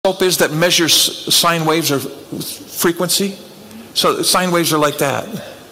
is that measures sine waves or frequency? So sine waves are like that.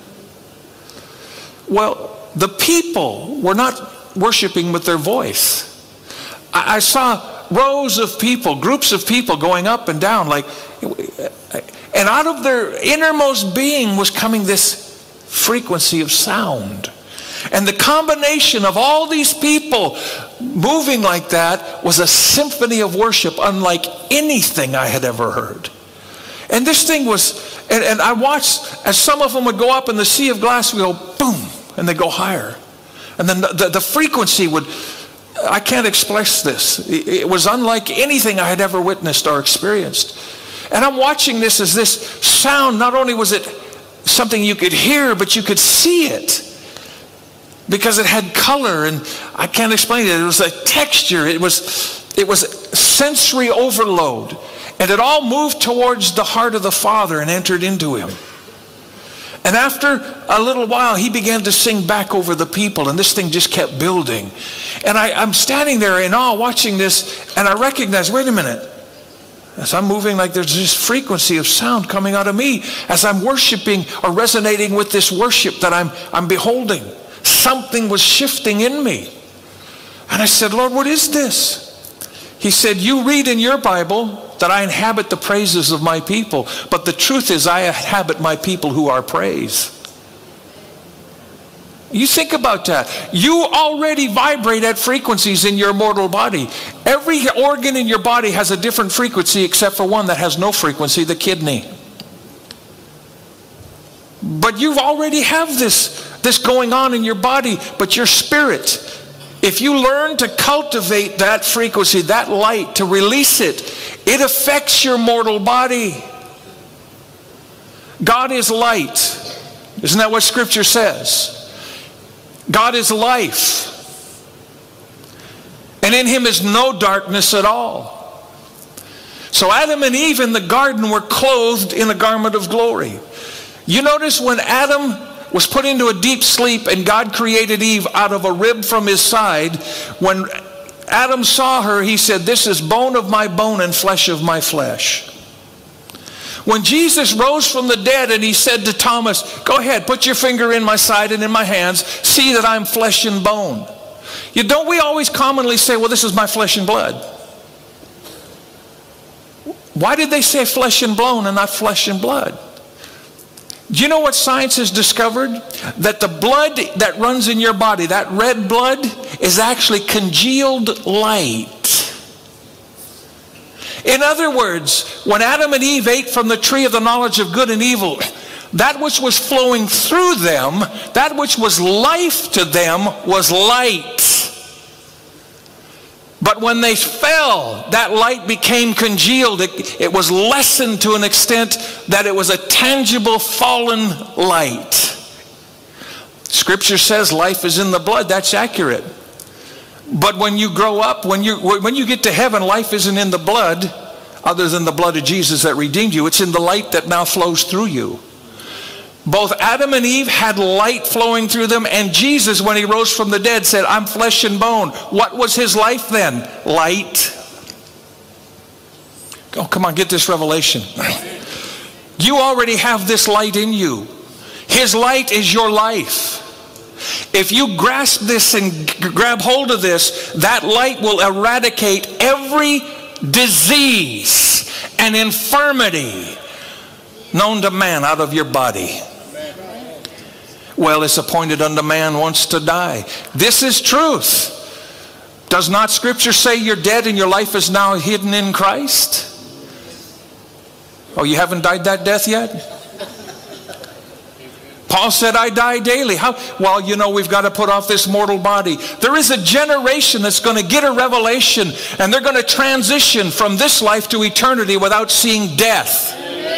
Well, the people were not worshiping with their voice. I saw rows of people, groups of people going up and down, like, and out of their innermost being was coming this frequency of sound. And the combination of all these people moving like that was a symphony of worship unlike anything I had ever heard. And this thing was, and I watched as some of them would go up in the sea of glass, we go boom, and they go higher. And then the frequency would, I can't express this. It was unlike anything I had ever witnessed or experienced. And I'm watching this as this sound, not only was it something you could hear, but you could see it. Because it had color, and I can't explain it. It was a texture. It was sensory overload. And it all moved towards the heart of the Father and entered into him. And after a little while, he began to sing back over the people, and this thing just kept building. And I'm standing there in awe watching this, and I recognize, wait a minute. As I'm moving, like there's this frequency of sound coming out of me as I'm worshiping or resonating with this worship that I'm beholding. Something was shifting in me. And I said, Lord, what is this? He said, you read in your Bible that I inhabit the praises of my people. But the truth is I inhabit my people who are praised. You think about that. You already vibrate at frequencies in your mortal body. Every organ in your body has a different frequency except for one that has no frequency, the kidney. But you already have this going on in your body, but your spirit, if you learn to cultivate that frequency, that light, to release it, it affects your mortal body. God is light. Isn't that what Scripture says? God is life. And in him is no darkness at all. So Adam and Eve in the garden were clothed in a garment of glory. You notice when Adam was put into a deep sleep and God created Eve out of a rib from his side, when Adam saw her, he said, this is bone of my bone and flesh of my flesh. When Jesus rose from the dead and he said to Thomas, go ahead, put your finger in my side and in my hands, see that I'm flesh and bone. Don't we always commonly say, well, this is my flesh and blood? Why did they say flesh and bone and not flesh and blood? Do you know what science has discovered? That the blood that runs in your body, that red blood, is actually congealed light. In other words, when Adam and Eve ate from the tree of the knowledge of good and evil, that which was flowing through them, that which was life to them, was light. But when they fell, that light became congealed. It was lessened to an extent that it was a tangible fallen light. Scripture says life is in the blood. That's accurate. But when you grow up, when you get to heaven, life isn't in the blood, other than the blood of Jesus that redeemed you. It's in the light that now flows through you. Both Adam and Eve had light flowing through them, and Jesus, when he rose from the dead, said, I'm flesh and bone. What was his life then? Light. Oh, come on, get this revelation. You already have this light in you. His light is your life. If you grasp this and grab hold of this, that light will eradicate every disease and infirmity known to man out of your body. Well, it's appointed unto man once to die. This is truth. Does not Scripture say you're dead and your life is now hidden in Christ? Oh, you haven't died that death yet? Paul said, I die daily. How? Well, you know, we've got to put off this mortal body. There is a generation that's going to get a revelation, and they're going to transition from this life to eternity without seeing death.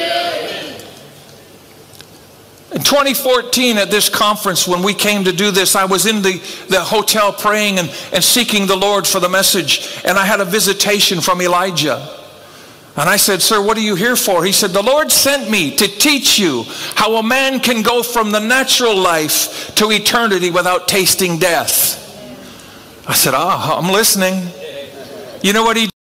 In 2014 at this conference, when we came to do this, I was in the hotel praying and seeking the Lord for the message, and I had a visitation from Elijah. And I said, sir, what are you here for? He said, the Lord sent me to teach you how a man can go from the natural life to eternity without tasting death. I said, I'm listening. You know what he did?